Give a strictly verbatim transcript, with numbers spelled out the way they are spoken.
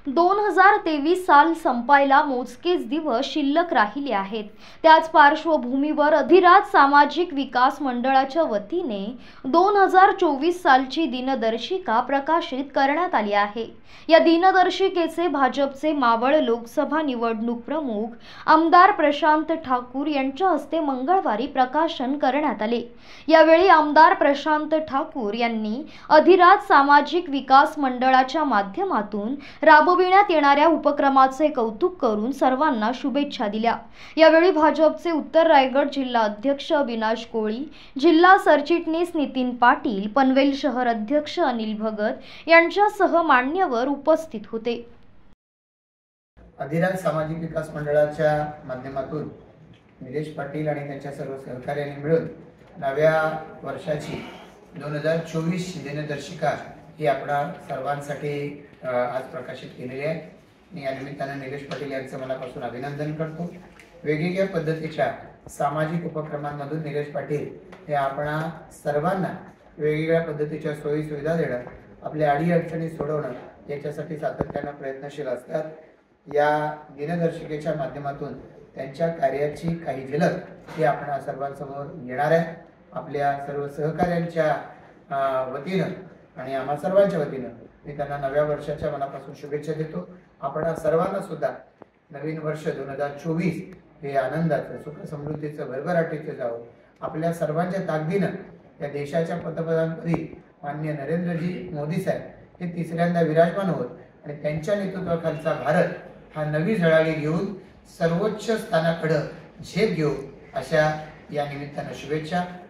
दोन हजार तेवीस साल संपायला मोजकेच दिवस शिल्लक राहिले आहेत। त्याच पार्श्वभूमीवर अधिराज सामाजिक विकास मंडळाच्या वतीने दोन हजार चोवीस सालची दिनदर्शिका प्रकाशित करण्यात आली आहे। या दिनदर्शिकेचे भाजपचे मावळ लोकसभा निवडणूक प्रमुख आमदार प्रशांत ठाकूर यांच्या हस्ते मंगळवारी प्रकाशन करण्यात आले। यावेळी आमदार प्रशांत ठाकूर यांनी अधिराज सामाजिक विकास मंडळाच्या माध्यमातून राबविण्यात येणाऱ्या उपक्रमाचे कौतुक करून सर्वांना शुभेच्छा दिल्या। यावेळी भाजपचे उत्तर रायगड जिल्हा अध्यक्ष अविनाश कोळी, जिल्हा सरचिटणीस नितीन पाटील, पनवेल शहर अध्यक्ष अनिल भगत यांच्यासह मान्यवर उपस्थित होते। अधिराज सामाजिक विकास मंडळाच्या माध्यमातून निलेश पाटील आणि त्यांच्या सर्व सहकार्यांनी मिळून नव्या वर्षाची दोन हजार चोवीस दिनदर्शिका ही आपणा सर्वांसाठी आज प्रकाशित केलेली आहे। मी या निमित्ताने निलेश पाटील यांचं मनापासून अभिनंदन करतो। वेगवेगळ्या पद्धतीच्या सामाजिक उपक्रमांमधून निलेश पाटील हे आपणा सर्वांना वेगवेगळ्या पद्धतीच्या सोयी सुविधा देणं, आपल्या अडीअडचणी सोडवणं याच्यासाठी सातत्याने प्रयत्नशील असतात। या दिनदर्शिकेच्या माध्यमातून त्यांच्या कार्याची काही झलक ही आपणा सर्वांसमोर येणार आहे। आपल्या सर्व सहकार्यांच्या वतीनं आणि आम्हा सर्वांच्या वतीनं मी त्यांना नव्या वर्षाच्या मनापासून शुभेच्छा देतो। आपण सर्वांना सुद्धा नवीन वर्ष दोन हजार चोवीस हे आनंदाचं, सुख समृद्धीचं, भरभराटीचं जावं। आपल्या सर्वांच्या ताकदीनं या देशाच्या पंतप्रधानपदी माननीय नरेंद्रजी मोदी साहेब हे तिसऱ्यांदा विराजमान होत आणि त्यांच्या नेतृत्वाखालचा भारत हा नवी झळाळी घेऊन सर्वोच्च स्थानाकडे झेप घेऊ अशा या निमित्तानं शुभेच्छा।